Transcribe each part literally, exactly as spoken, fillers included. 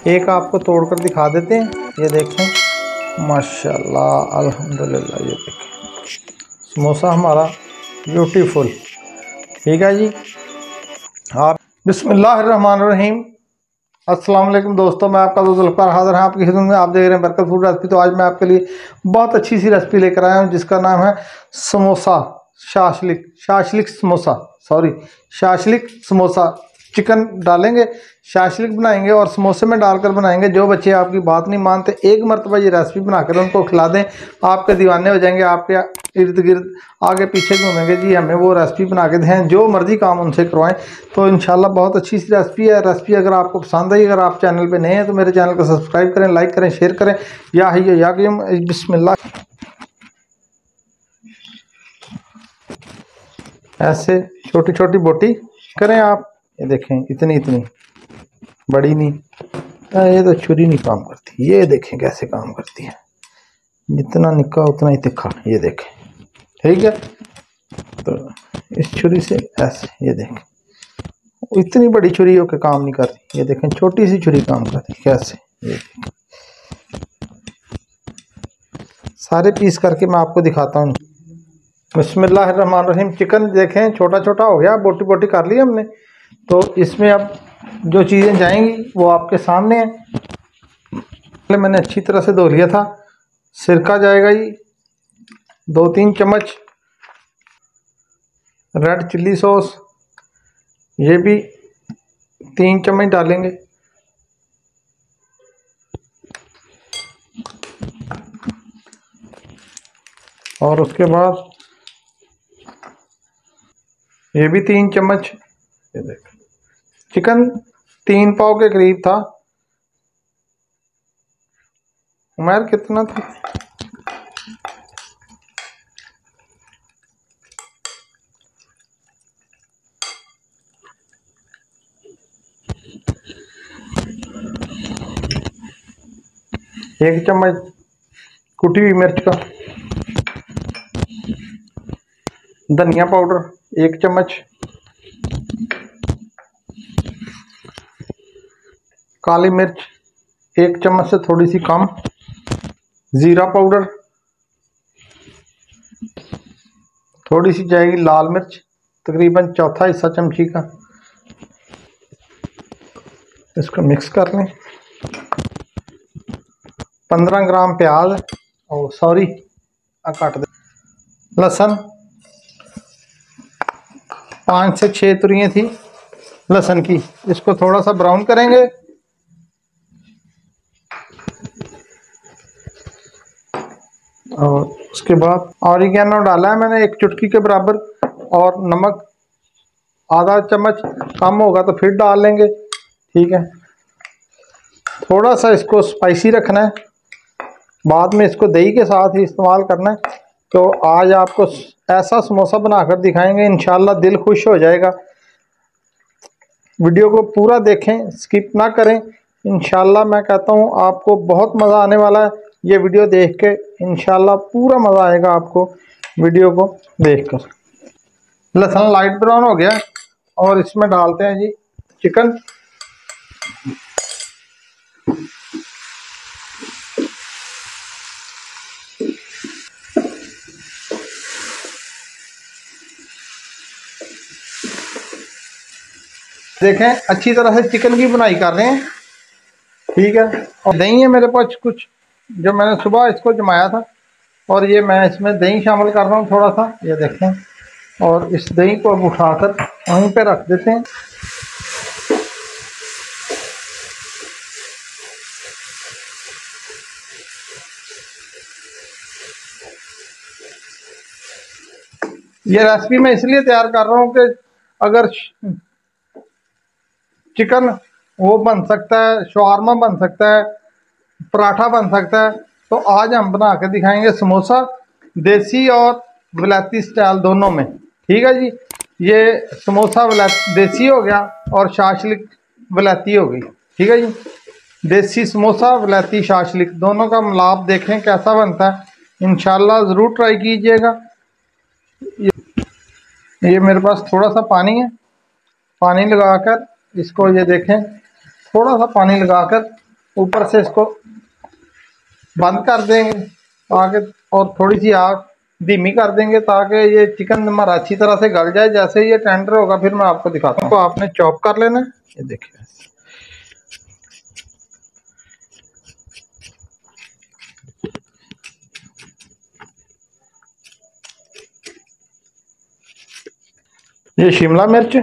एक आपको तोड़कर दिखा देते हैं। ये देखें, माशाल्लाह अल्हम्दुलिल्लाह। ये देखें समोसा हमारा ब्यूटीफुल। ठीक है जी। आप बिस्मिल्लाहिर्रहमानिर्रहीम। अस्सलाम वालेकुम दोस्तों, मैं आपका दोस्त जुल्फ़िकार हाज़िर है आपकी खिदमत में। आप देख रहे हैं बरकत फूड रेसिपी। तो आज मैं आपके लिए बहुत अच्छी सी रेसिपी लेकर आया हूँ जिसका नाम है samosa shashlik shashlik samosa sorry shashlik samosa. Chicken डालेंगे, शाशलिक बनाएंगे और समोसे में डालकर बनाएंगे। जो बच्चे आपकी बात नहीं मानते, एक मरतबा ये रेसिपी बनाकर उनको खिला दें, आपके दीवाने हो जाएंगे, आपके इर्द गिर्द आगे पीछे घूमेंगे, जी हमें वो रेसिपी बना के दें। जो मर्जी काम उनसे करवाएं। तो इंशाल्लाह बहुत अच्छी सी रेसिपी है। रेसिपी अगर आपको पसंद आई, अगर आप चैनल पे नए हैं तो मेरे चैनल को सब्सक्राइब करें, लाइक करें, शेयर करें। या है या कि बिस्मिल्लाह। ऐसे छोटी छोटी बोटी करें आप। ये देखें, इतनी इतनी बड़ी नहीं। आ, ये तो छुरी नहीं काम करती। ये देखें कैसे काम करती है, जितना निक्का उतना ही तिखा। ये देखें, ठीक है। तो इस छुरी से ऐसे, ये देखें, इतनी बड़ी छुरी हो के काम नहीं करती। ये देखें छोटी सी छुरी काम करती कैसे। ये देखें, सारे पीस करके मैं आपको दिखाता हूँ। बिस्मिल्लाहिर्रहमानिर्रहीम। चिकन देखें छोटा छोटा हो गया, बोटी बोटी कर ली हमने। तो इसमें अब जो चीज़ें जाएंगी वो आपके सामने है। पहले मैंने अच्छी तरह से धो लिया था। सिरका जाएगा ये दो तीन चम्मच, रेड चिल्ली सॉस ये भी तीन चम्मच डालेंगे। और उसके बाद ये भी तीन चम्मच। ये देख, चिकन तीन पाव के करीब था। उमर कितना था? एक चम्मच कुटी हुई मिर्च का, धनिया पाउडर एक चम्मच, काली मिर्च एक चम्मच से थोड़ी सी कम, ज़ीरा पाउडर, थोड़ी सी जाएगी लाल मिर्च, तकरीबन चौथा हिस्सा चमची का। इसको मिक्स कर लें। पंद्रह ग्राम प्याज, और सॉरी काट दे। लहसुन पाँच से छः तुरियाँ थी लहसुन की। इसको थोड़ा सा ब्राउन करेंगे। और उसके बाद ऑरिगेनो डाला है मैंने एक चुटकी के बराबर, और नमक आधा चम्मच, कम होगा तो फिर डाल लेंगे। ठीक है, थोड़ा सा इसको स्पाइसी रखना है, बाद में इसको दही के साथ ही इस्तेमाल करना है। तो आज आपको ऐसा समोसा बनाकर दिखाएंगे, इंशाल्लाह दिल खुश हो जाएगा। वीडियो को पूरा देखें, स्किप ना करें। इंशाल्लाह मैं कहता हूँ आपको बहुत मज़ा आने वाला है ये वीडियो देख के। इंशाल्लाह पूरा मज़ा आएगा आपको वीडियो को देखकर। लहसुन लाइट ब्राउन हो गया और इसमें डालते हैं जी चिकन। देखें अच्छी तरह से चिकन की बुनाई कर रहे हैं। ठीक है, और दही है मेरे पास कुछ, जो मैंने सुबह इसको जमाया था, और ये मैं इसमें दही शामिल कर रहा हूँ थोड़ा सा। ये देखें, और इस दही को अब उठाकर वहीं पे रख देते हैं। ये रेसिपी मैं इसलिए तैयार कर रहा हूँ कि अगर चिकन वो बन सकता है, शवारमा बन सकता है, पराठा बन सकता है, तो आज हम बना के दिखाएंगे समोसा, देसी और विलायती स्टाइल दोनों में। ठीक है जी, ये समोसा देसी हो गया और शाशलिक विलायती हो गई। ठीक है जी, देसी समोसा विलायती शाशलिक दोनों का मिलाप देखें कैसा बनता है। इंशाल्लाह ज़रूर ट्राई कीजिएगा। ये, ये मेरे पास थोड़ा सा पानी है, पानी लगाकर इसको, ये देखें, थोड़ा सा पानी लगाकर ऊपर से इसको बंद कर देंगे ताकि, और थोड़ी सी आग धीमी कर देंगे ताकि ये चिकन हमारा अच्छी तरह से गल जाए। जैसे ये टेंडर होगा फिर मैं आपको दिखाता हूँ। तो आपने चॉप कर लेना है, ये देखिए। ये शिमला मिर्च,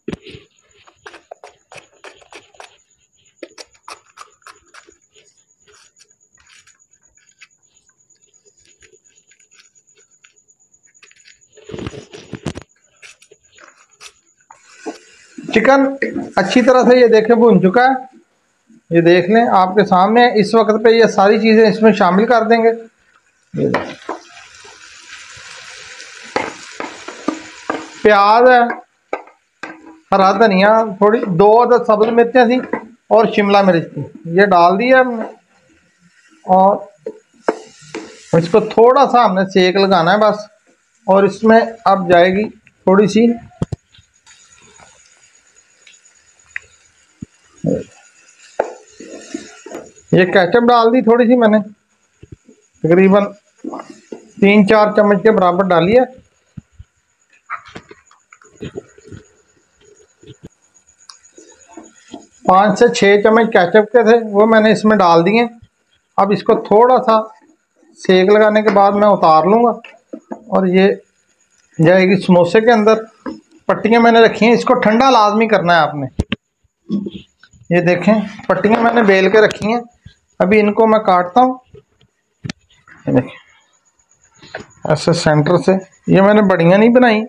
चिकन अच्छी तरह से ये देखें भुन चुका है, ये देख लें आपके सामने। इस वक्त पे ये सारी चीज़ें इसमें शामिल कर देंगे। ये प्याज है, हरा धनिया, थोड़ी दो अदद सब्ज मिर्चें थी और शिमला मिर्च थी, ये डाल दिया हमने। और इसको थोड़ा सा हमने सेक लगाना है बस। और इसमें अब जाएगी थोड़ी सी ये केचप डाल दी थोड़ी सी मैंने, तकरीबन तीन चार चम्मच के बराबर डाली है। पाँच से छः चम्मच केचप के थे वो मैंने इसमें डाल दिए। अब इसको थोड़ा सा सेक लगाने के बाद मैं उतार लूँगा और ये जाएगी समोसे के अंदर। पट्टियाँ मैंने रखी हैं, इसको ठंडा लाजमी करना है आपने। ये देखें पट्टियाँ मैंने बेल के रखी हैं, अभी इनको मैं काटता हूँ। ये देखें ऐसे सेंटर से, ये मैंने बढ़िया नहीं बनाई।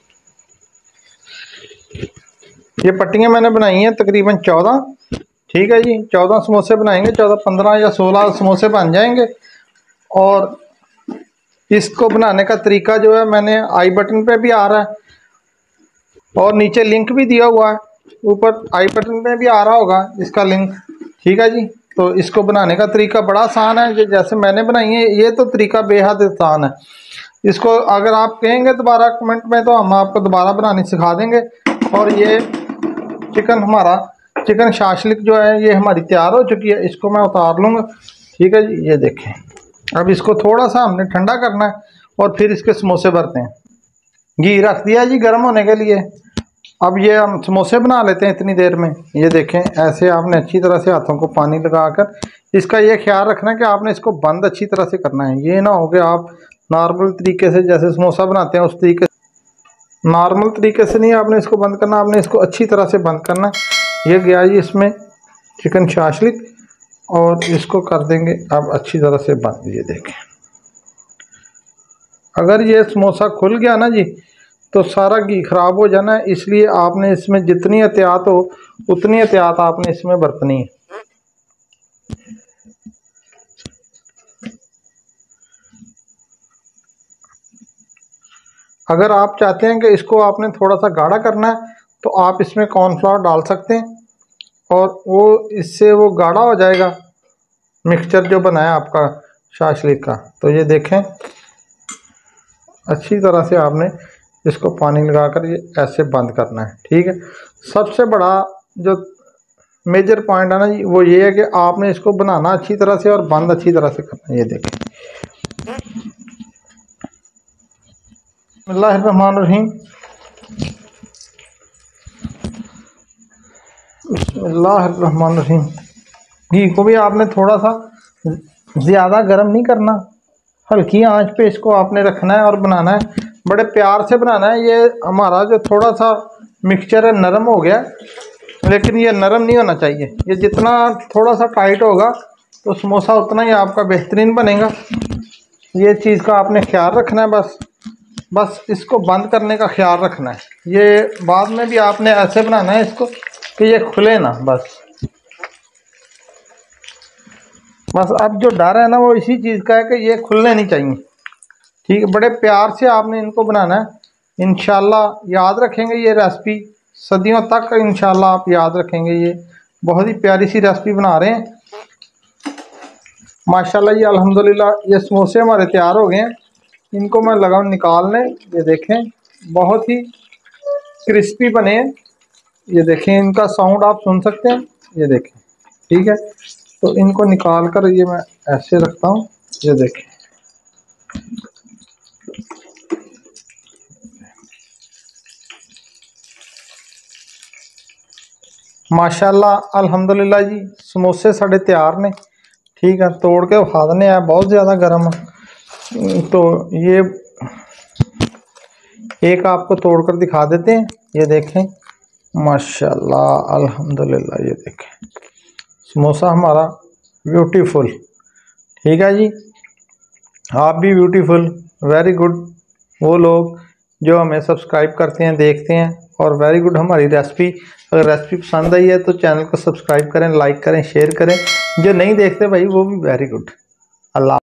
ये पट्टियाँ मैंने बनाई हैं तकरीबन चौदह, ठीक है जी। चौदह समोसे बनाएंगे, चौदह पंद्रह या सोलह समोसे बन जाएंगे। और इसको बनाने का तरीका जो है मैंने आई बटन पे भी आ रहा है और नीचे लिंक भी दिया हुआ है, ऊपर आई बटन पे भी आ रहा होगा इसका लिंक, ठीक है जी। तो इसको बनाने का तरीका बड़ा आसान है, जो जैसे मैंने बनाई है ये तो तरीका बेहद आसान है। इसको अगर आप कहेंगे दोबारा कमेंट में तो हम आपको दोबारा बनानी सिखा देंगे। और ये चिकन हमारा चिकन शाशलिक जो है ये हमारी तैयार हो चुकी है, इसको मैं उतार लूँगा, ठीक है जी। ये देखें अब इसको थोड़ा सा हमने ठंडा करना है और फिर इसके समोसे भरते हैं। घी रख दिया जी गर्म होने के लिए। अब ये हम समोसे बना लेते हैं इतनी देर में। ये देखें ऐसे आपने अच्छी तरह से हाथों को पानी लगाकर, इसका ये ख्याल रखना है कि आपने इसको बंद अच्छी तरह से करना है। ये ना हो कि आप नॉर्मल तरीके से जैसे समोसा बनाते हैं उस तरीके नॉर्मल तरीके से नहीं आपने इसको बंद करना, आपने इसको अच्छी तरह से बंद करना है। ये गया जी इसमें चिकन शाशलिक और इसको कर देंगे अब अच्छी तरह से बंद। ये देखें अगर ये समोसा खुल गया ना जी तो सारा घी खराब हो जाना है, इसलिए आपने इसमें जितनी एहतियात हो उतनी एहतियात आपने इसमें बरतनी है। अगर आप चाहते हैं कि इसको आपने थोड़ा सा गाढ़ा करना है तो आप इसमें कॉर्नफ्लावर डाल सकते हैं और वो इससे वो गाढ़ा हो जाएगा मिक्सचर जो बनाया आपका शाशलिक का। तो ये देखें अच्छी तरह से आपने इसको पानी लगाकर ये ऐसे बंद करना है, ठीक है। सबसे बड़ा जो मेजर पॉइंट है ना जी वो ये है कि आपने इसको बनाना अच्छी तरह से और बंद अच्छी तरह से करना है। ये देखें बिस्मिल्लाहिर्रहमानिर्रहीम, बिस्मिल्लाहिर्रहमानिर्रहीम। घी को भी आपने थोड़ा सा ज़्यादा गर्म नहीं करना, हल्की आंच पे इसको आपने रखना है और बनाना है, बड़े प्यार से बनाना है। ये हमारा जो थोड़ा सा मिक्सचर है नरम हो गया, लेकिन ये नरम नहीं होना चाहिए। ये जितना थोड़ा सा टाइट होगा तो समोसा उतना ही आपका बेहतरीन बनेगा। ये चीज़ का आपने ख्याल रखना है। बस बस इसको बंद करने का ख्याल रखना है। ये बाद में भी आपने ऐसे बनाना है इसको कि ये खुले ना। बस बस अब जो डर है ना वो इसी चीज़ का है कि ये खुलने नहीं चाहिए, ठीक है। बड़े प्यार से आपने इनको बनाना है। इंशाल्लाह याद रखेंगे ये रेसिपी सदियों तक, इंशाल्लाह आप याद रखेंगे। ये बहुत ही प्यारी सी रेसिपी बना रहे हैं माशाल्लाह। ये अल्हम्दुलिल्लाह ये समोसे हमारे तैयार हो गए हैं। इनको मैं लगाऊँ निकालने। ये देखें बहुत ही क्रिस्पी बने हैं। ये देखें इनका साउंड आप सुन सकते हैं, ये देखें, ठीक है। तो इनको निकाल कर ये मैं ऐसे रखता हूँ। ये देखें, माशाल्लाह अल्हम्दुलिल्लाह जी, समोसे साढ़े तैयार ने। ठीक है, तोड़ के खा देने हैं, बहुत ज़्यादा गर्म है। तो ये एक आपको तोड़कर दिखा देते हैं। ये देखें, माशाल्लाह अल्हम्दुलिल्लाह, ये देखें समोसा हमारा ब्यूटीफुल। ठीक है जी, आप भी ब्यूटीफुल, वेरी गुड। वो लोग जो हमें सब्सक्राइब करते हैं, देखते हैं, और वेरी गुड हमारी रेसिपी। अगर रेसिपी पसंद आई है तो चैनल को सब्सक्राइब करें, लाइक करें, शेयर करें। जो नहीं देखते भाई वो भी वेरी गुड। अल्लाह।